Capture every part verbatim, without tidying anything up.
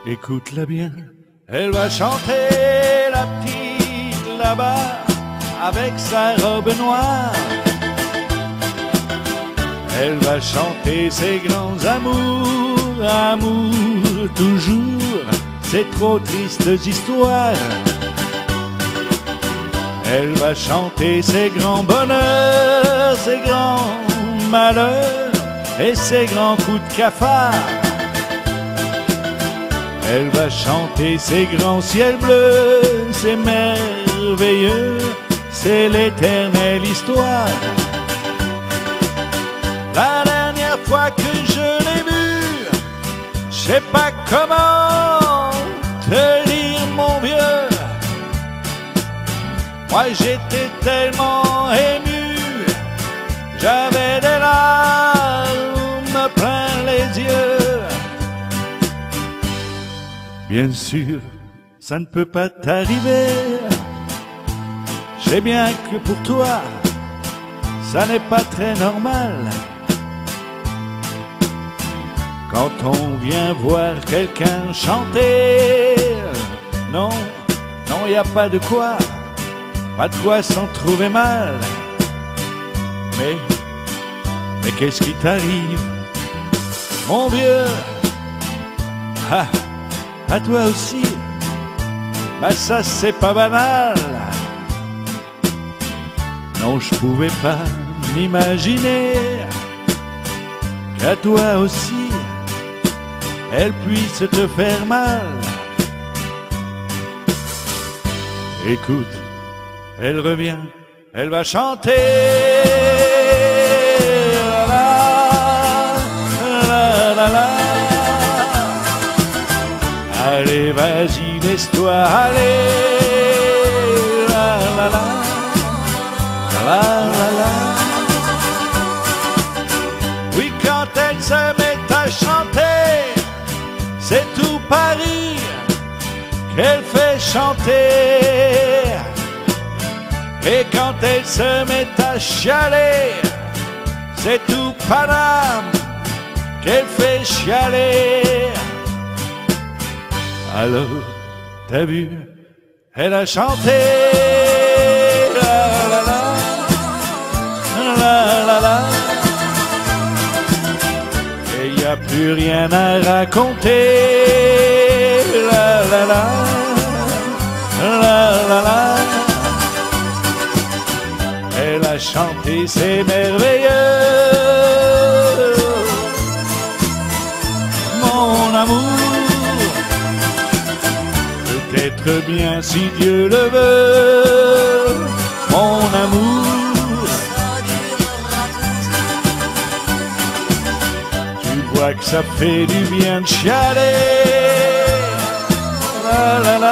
Écoute-la bien, elle va chanter la petite là-bas avec sa robe noire. Elle va chanter ses grands amours, amours toujours, c'est trop tristes histoires. Elle va chanter ses grands bonheurs, ses grands malheurs et ses grands coups de cafard. Elle va chanter ses grands ciels bleus, c'est merveilleux, c'est l'éternelle histoire. La dernière fois que je l'ai vue, je sais pas comment te dire mon vieux. Moi j'étais tellement ému, j'avais des larmes plein les yeux. Bien sûr, ça ne peut pas t'arriver. Je sais bien que pour toi, ça n'est pas très normal. Quand on vient voir quelqu'un chanter, non, non, y a pas de quoi, pas de quoi s'en trouver mal. Mais, mais qu'est-ce qui t'arrive, mon vieux? Ah, à toi aussi, bah ça c'est pas banal. Non, je pouvais pas m'imaginer qu'à toi aussi, elle puisse te faire mal. Écoute, elle revient, elle va chanter. La, la, la, la. Allez, vas-y, laisse-toi aller. La, la, la. La, la, la. Oui, quand elle se met à chanter, c'est tout Paris qu'elle fait chanter. Et quand elle se met à chialer, c'est tout Paname qu'elle fait chialer. Alors, t'as vu, elle a chanté. La la la, la la la. Et y a plus rien à raconter. La la la, la la la. Elle a chanté, c'est merveilleux. Mon amour, peut-être bien si Dieu le veut. Mon amour, tu vois que ça fait du bien de chialer. La la la,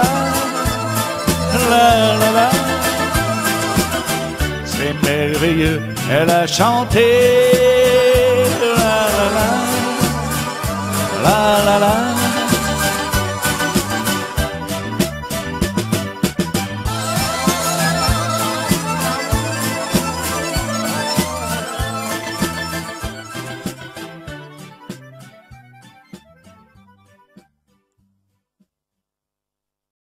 la la la. C'est merveilleux, elle a chanté. La la la, la la la.